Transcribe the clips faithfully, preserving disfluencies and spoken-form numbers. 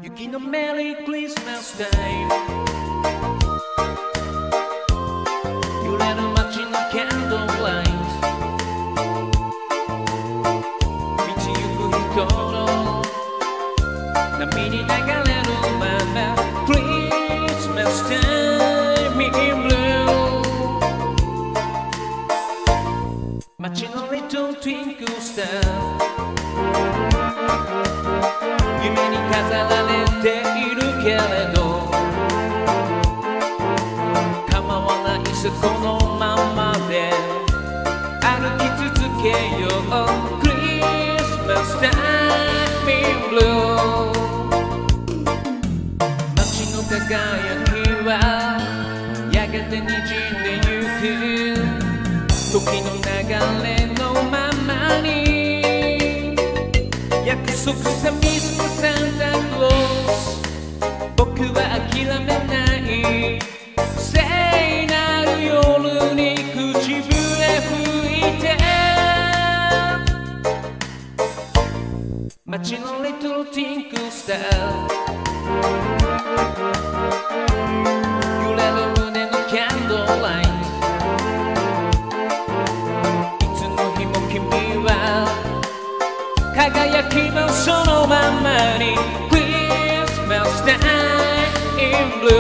雪のメリークリスマスタイム揺れる街のキャンドルライト道行く人の波に流れるままクリスマスタイムインブルー街のリトルトゥインクルスター夢に飾られているけれど構わないさこのままで歩き続けようクリスマスタイムインブルー街の輝きはやがて滲んでゆく時の流れのままに約束さミスターサンタクロース僕は諦めない聖なる夜に口笛吹いて街のリトルティンクルスター揺れる胸のキャンドルライトいつの日も君は輝きのそのままにクリスマスタイムインブル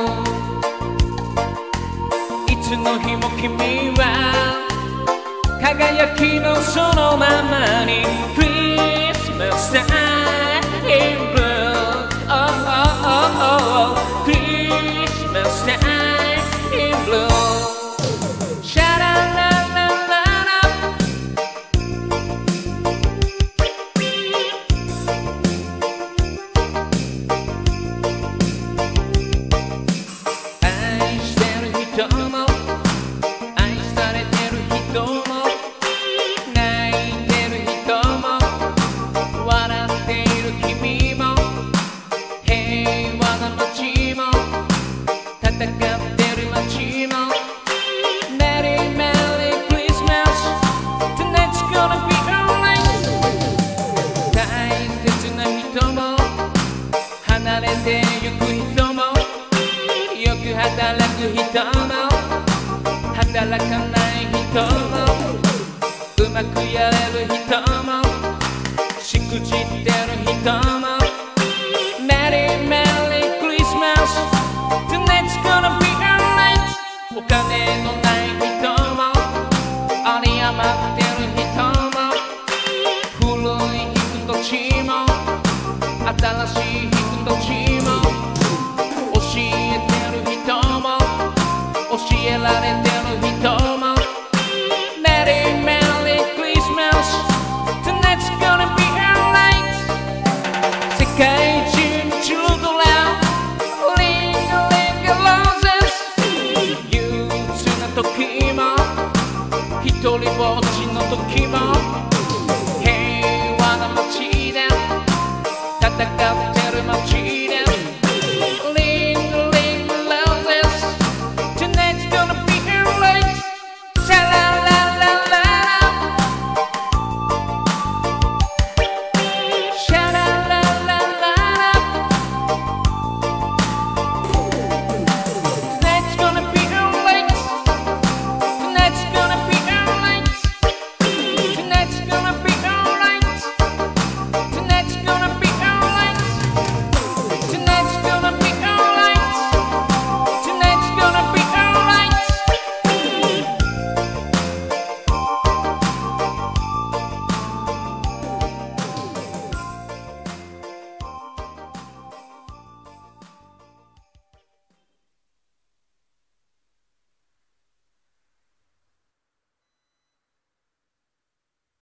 ーいつの日も君は輝きのそのままにクリスマスタイムインブルー Oh, oh, oh, oh. クリスマスタイムインブルーシャララララ愛してる人も愛されてる人も泣いてる人も笑っている君も平和な街も戦ってる街も Merry Merry Christmas Tonight's gonna be alright 大切な人も離れてゆく人もよく働く人も働かない人もうまくやれる人もしくじってる人も Merry Merry Christmas Tonight's gonna be alright お金のない人も有り余ってる人も古い人たちも新しい人たち